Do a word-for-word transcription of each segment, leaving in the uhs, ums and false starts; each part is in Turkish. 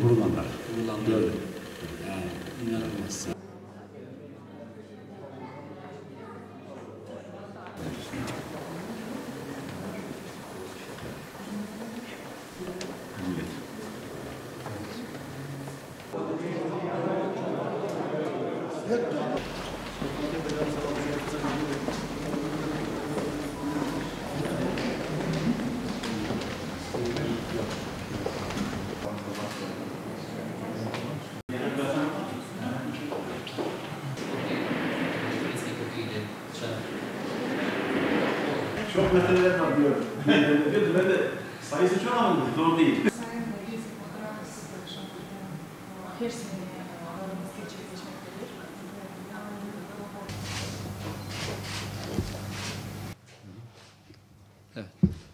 Vurulanlar. Vurulanlar. Gördüm. Yani inanılmaz. Çok meseleler var diyor. Ben de sayısı çok ama zor değil. Evet.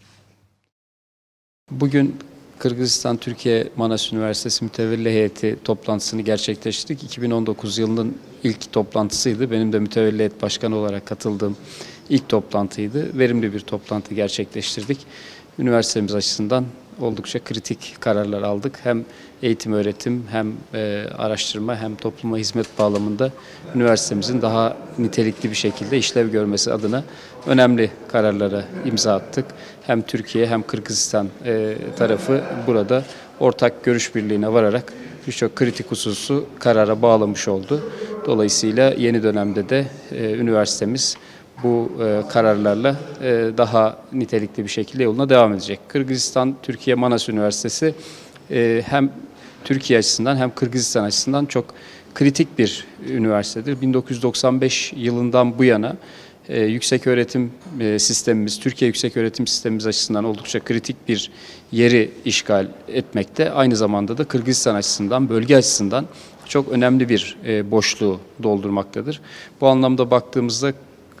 Bugün Kırgızistan Türkiye Manas Üniversitesi Mütevelli Heyeti toplantısını gerçekleştirdik. iki bin on dokuz yılının ilk toplantısıydı. Benim de mütevelli heyet başkanı olarak katıldığım ilk toplantıydı. Verimli bir toplantı gerçekleştirdik. Üniversitemiz açısından oldukça kritik kararlar aldık. Hem eğitim öğretim hem e, araştırma hem topluma hizmet bağlamında üniversitemizin daha nitelikli bir şekilde işlev görmesi adına önemli kararlara imza attık. Hem Türkiye hem Kırgızistan e, tarafı burada ortak görüş birliğine vararak birçok kritik hususu karara bağlamış oldu. Dolayısıyla yeni dönemde de e, üniversitemiz bu e, kararlarla e, daha nitelikli bir şekilde yoluna devam edecek. Kırgızistan Türkiye Manas Üniversitesi e, hem Türkiye açısından hem Kırgızistan açısından çok kritik bir üniversitedir. bin dokuz yüz doksan beş yılından bu yana e, yüksek öğretim e, sistemimiz, Türkiye yüksek öğretim sistemimiz açısından oldukça kritik bir yeri işgal etmekte. Aynı zamanda da Kırgızistan açısından, bölge açısından çok önemli bir e, boşluğu doldurmaktadır. Bu anlamda baktığımızda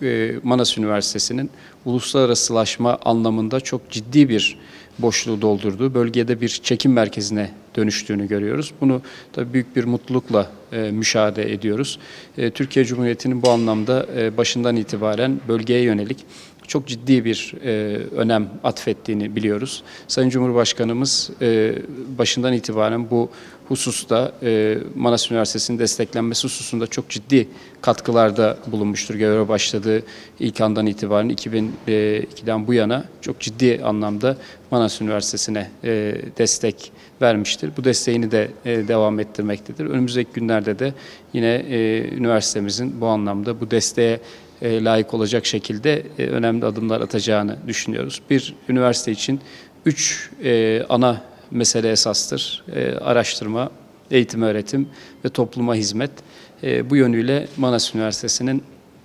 Manas Üniversitesi'nin uluslararasılaşma anlamında çok ciddi bir boşluğu doldurduğu, bölgede bir çekim merkezine dönüştüğünü görüyoruz. Bunu tabii büyük bir mutlulukla e, müşahede ediyoruz. E, Türkiye Cumhuriyeti'nin bu anlamda e, başından itibaren bölgeye yönelik çok ciddi bir e, önem atfettiğini biliyoruz. Sayın Cumhurbaşkanımız e, başından itibaren bu hususta e, Manas Üniversitesi'nin desteklenmesi hususunda çok ciddi katkılarda bulunmuştur. Göreve başladığı ilk andan itibaren iki bin ikiden bu yana çok ciddi anlamda Manas Üniversitesi'ne e, destek vermiştir. Bu desteğini de e, devam ettirmektedir. Önümüzdeki günlerde de yine e, üniversitemizin bu anlamda bu desteğe e, layık olacak şekilde e, önemli adımlar atacağını düşünüyoruz. Bir üniversite için üç e, ana mesele esastır. E, araştırma, eğitim öğretim ve topluma hizmet. E, bu yönüyle Manas Üniversitesi'nin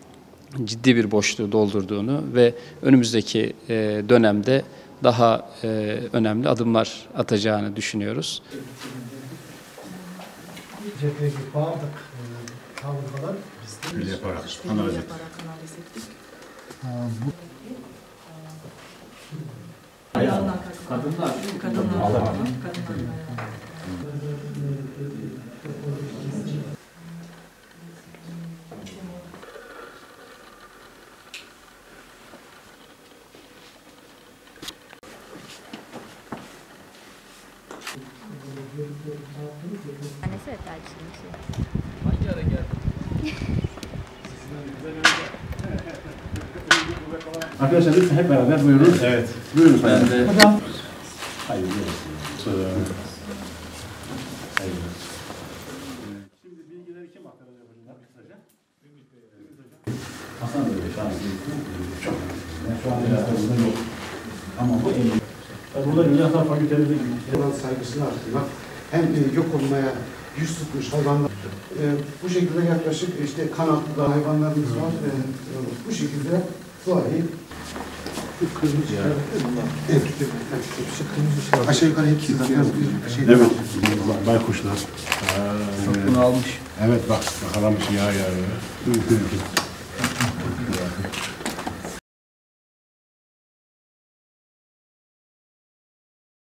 ciddi bir boşluğu doldurduğunu ve önümüzdeki e, dönemde daha e, önemli adımlar atacağını düşünüyoruz. Cephedeki bağırdık kavgalar Öyle yaparak, analiz ettik. Kadınlar. Kadınlar. Annesi ve tercihimizi. Hangi ara geldi? Arkadaşlar lütfen hep beraber buyurun. Evet. Buyurun. Ben de... Hocam. Hayır. Hayır. Şimdi bilgileri kim aktaracak hocam? Kısaca. Hasan Bey şu an çok. Yani şu an burada yok. Ama bu en iyi. Burada Dünya Fakültemizde hayvan saygısını arttırmak, hem yok olmaya yüz tutmuş hayvanlar, e, bu şekilde yaklaşık işte kanatlı da hayvanlarımız var. E, bu şekilde doğayı kırmızı ya. Evet, kırmızı. Aşağı yukarı hepsi zaten bir şey. evet. Baykuşlar. Bunu almış. Evet bak, bakalamış ya ya.